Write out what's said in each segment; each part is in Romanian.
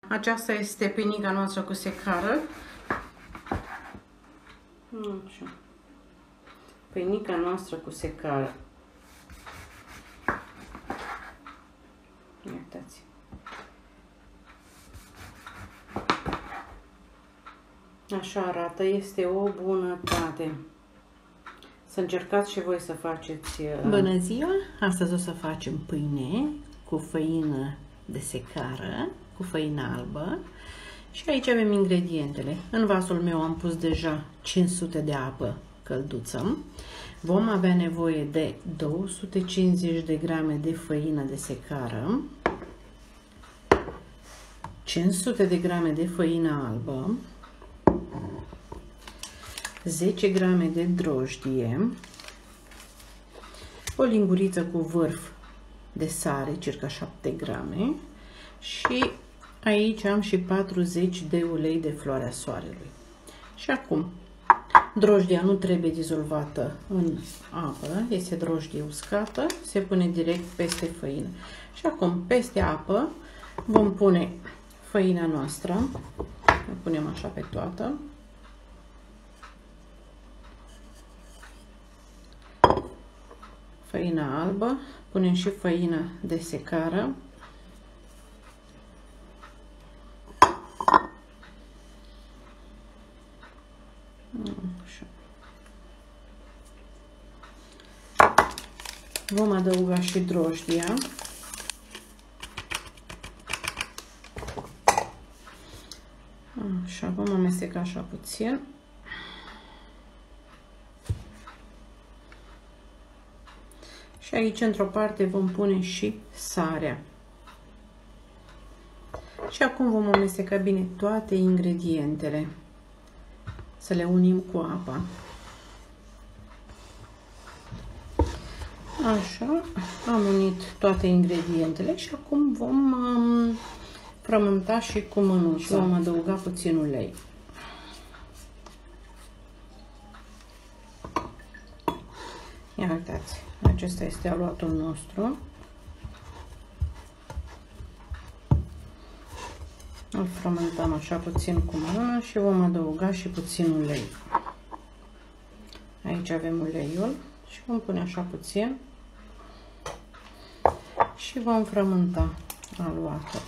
Aceasta este pâinica noastră cu secară. Așa. Pâinica noastră cu secară. Uitați. Așa arată, este o bunătate. Să încercați și voi să faceți... Bună ziua! Astăzi o să facem pâine cu făină de secară, cu făină albă. Și aici avem ingredientele. În vasul meu am pus deja 500 de apă călduță. Vom avea nevoie de 250 de grame de făină de secară, 500 de grame de făină albă, 10 grame de drojdie, o linguriță cu vârf de sare, circa 7 grame, și aici am și 40 de ulei de floarea soarelui. Și acum, drojdia nu trebuie dizolvată în apă, este drojdie uscată, se pune direct peste făină. Și acum, peste apă, vom pune făina noastră, o punem așa pe toată. Făina albă, punem și făina de secară. Așa. Vom adăuga și drojdia. Așa, vom amesteca așa puțin. Și aici, într-o parte, vom pune și sarea. Și acum vom amesteca bine toate ingredientele. Să le unim cu apa. Așa, am unit toate ingredientele și acum vom frământa și cu mânuța. Vom adăuga puțin ulei. Ia uitați, acesta este aluatul nostru. Îl frământăm așa puțin cu mâna și vom adăuga și puțin ulei. Aici avem uleiul și vom pune așa puțin și vom frământa aluatul.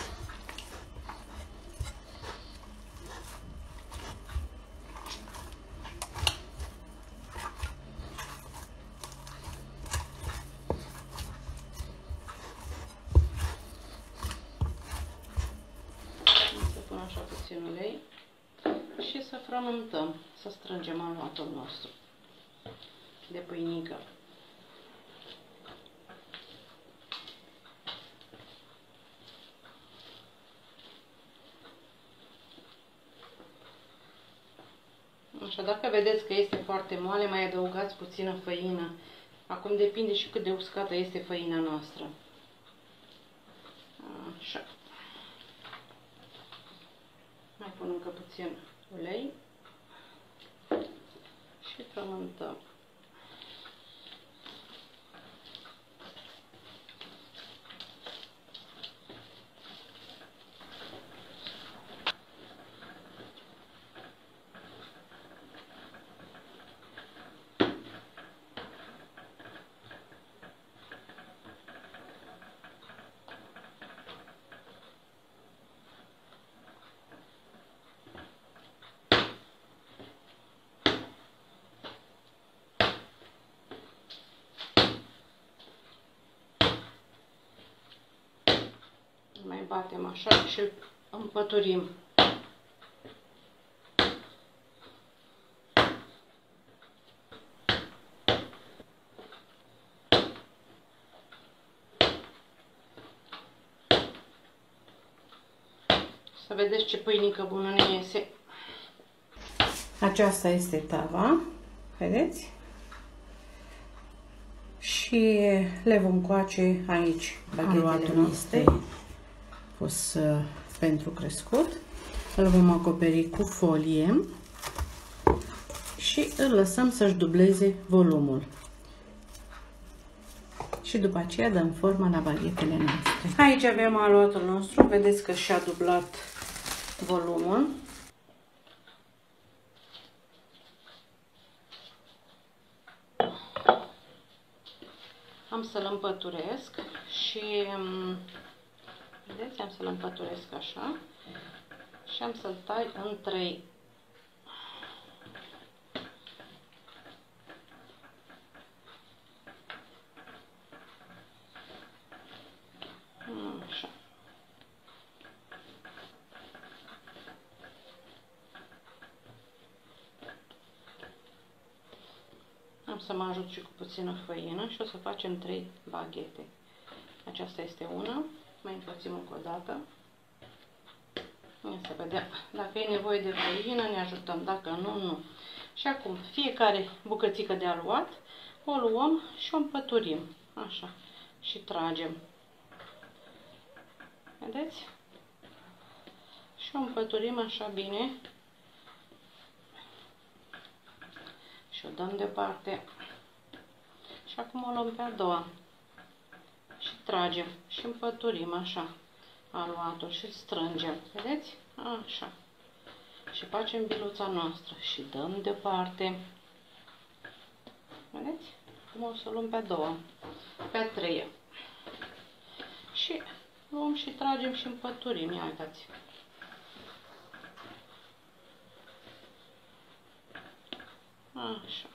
Așa puțin ulei și să frământăm, să strângem aluatul nostru de pâinică. Așa, dacă vedeți că este foarte moale, mai adăugați puțină făină. Acum depinde și cât de uscată este făina noastră. Așa. Mai pun încă puțin ulei și frământăm. Mai batem așa și îl împăturim. Să vedeți ce pâinică bună ne iese. Aceasta este tava, vedeți? Și le vom coace aici. Baghetele este pus pentru crescut. Îl vom acoperi cu folie și îl lăsăm să-și dubleze volumul. Și și după aceea dăm forma la baghetele noastre. Aici avem aluatul nostru, vedeți că și-a dublat volumul. Am să-l împăturesc și, vedeți, am să-l împăturesc așa și am să-l tai în 3. Așa. Am să mă ajut și cu puțină făină și o să facem 3 baghete. Aceasta este una. Mai înfățim încă o dată. Ia să vedem. Dacă e nevoie de făină, ne ajutăm. Dacă nu, nu. Și acum, fiecare bucățică de aluat o luăm și o împăturim. Așa. Și tragem. Vedeți? Și o împăturim așa bine. Și o dăm deoparte. Și acum o luăm pe a doua. Și tragem. Și împăturim așa aluatul și strângem. Vedeți? Așa. Și facem biluța noastră. Și dăm deoparte. Vedeți? Acum o să o luăm pe a doua. Pe a treia. Și luăm și tragem și împăturim. Ia uitați. Așa.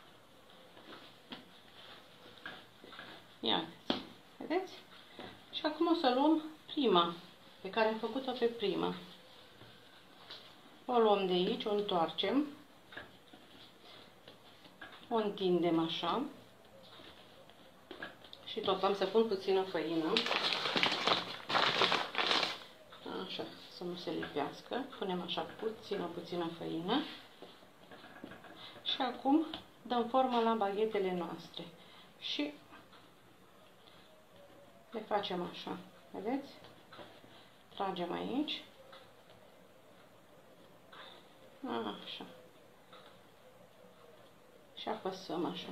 Ia uitați. Vedeți? Și acum o să luăm prima, pe care am făcut-o pe prima. O luăm de aici, o întoarcem. O întindem așa. Și tot am să pun puțină făină. Așa, să nu se lipească. Punem așa puțină făină. Și acum dăm formă la baghetele noastre. Și le facem așa. Vedeți? Tragem aici. Așa. Și apăsăm așa.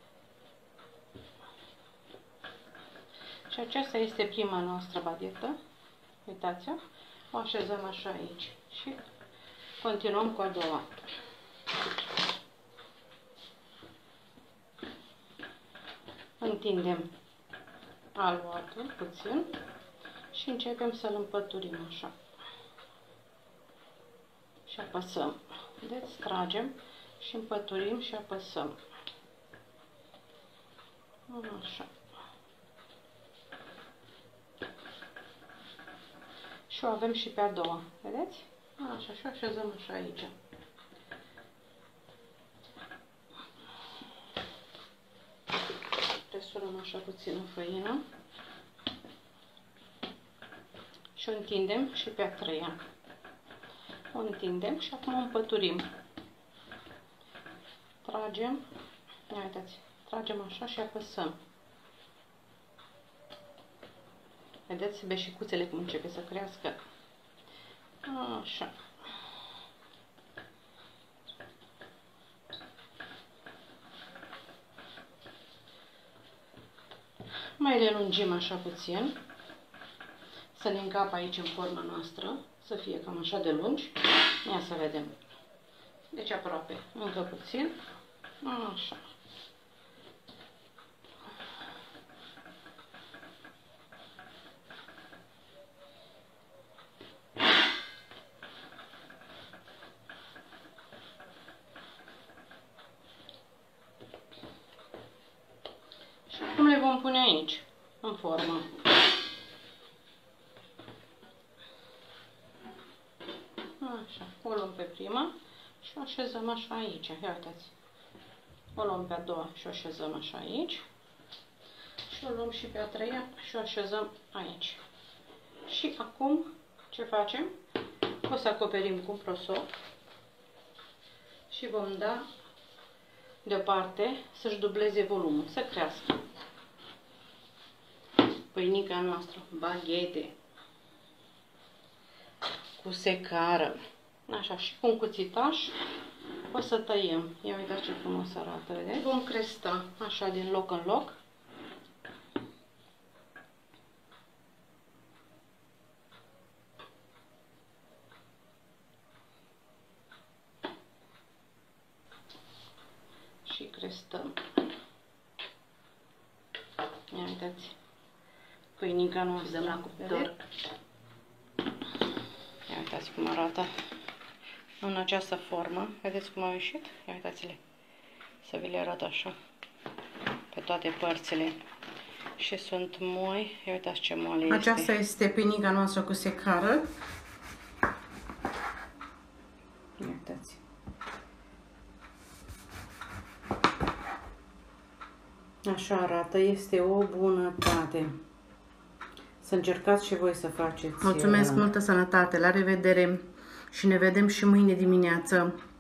Și aceasta este prima noastră baghetă. Uitați-o. O așezăm așa aici. Și continuăm cu a doua. Întindem aluatul puțin și începem să-l împăturim așa. Și apăsăm. Vedeți? Tragem și împăturim și apăsăm. Așa. Și o avem și pe a doua. Vedeți? Așa, și o așezăm așa aici. Presurăm așa puțină făină. Și o întindem și pe a treia. O întindem și acum o împăturim. Tragem. Ia uitați. Tragem așa și apăsăm. Vedeți beșicuțele cum începe să crească. Așa. Mai le lungim așa puțin. Să ne încapă aici în forma noastră. Să fie cam așa de lungi. Ia să vedem. Deci aproape. Încă puțin. Așa. Și acum le vom pune aici, în formă. Așa, o luăm pe prima și o așezăm așa aici. Ia uitați. O luăm pe a doua și o așezăm așa aici. Și o luăm și pe a treia și o așezăm aici. Și acum ce facem? O să acoperim cu un prosop și vom da deoparte să-și dubleze volumul, să crească. Pâinica noastră, baghete, cu secară, așa, și cu un cuțitaș o să tăiem. Ia uitați ce frumos arată, vedeți? Vom cresta așa din loc în loc. testăm. Ia uitați, câinica noastră dăm la cuptor. Ia uitați cum arată în această formă. Vedeți cum au ieșit? Ia uitați-le. Să vi le arăt așa pe toate părțile. Și sunt moi. Ia uitați ce moale este. Aceasta este pâinica noastră cu secară. Ia uitați. Așa arată, este o bunătate. Să încercați și voi să faceți. Mulțumesc, multă sănătate, la revedere și ne vedem și mâine dimineață.